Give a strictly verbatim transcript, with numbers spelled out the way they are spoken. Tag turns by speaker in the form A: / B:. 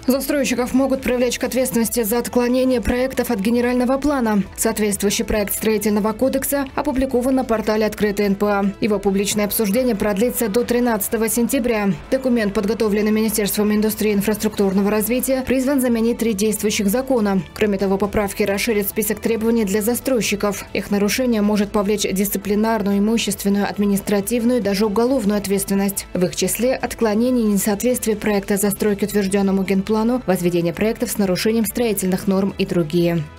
A: Застройщиков могут привлечь к ответственности за отклонение проектов от генерального плана. Соответствующий проект строительного кодекса опубликован на портале «Открытый эн пэ а». Его публичное обсуждение продлится до тринадцатого сентября. Документ, подготовленный Министерством индустрии и инфраструктурного развития, призван заменить три действующих закона. Кроме того, поправки расширят список требований для застройщиков. Их нарушение может повлечь дисциплинарную, имущественную, административную и даже уголовную ответственность. В их числе отклонение и несоответствие проекта застройки утвержденному генплану, возведение проектов с нарушением строительных норм и другие.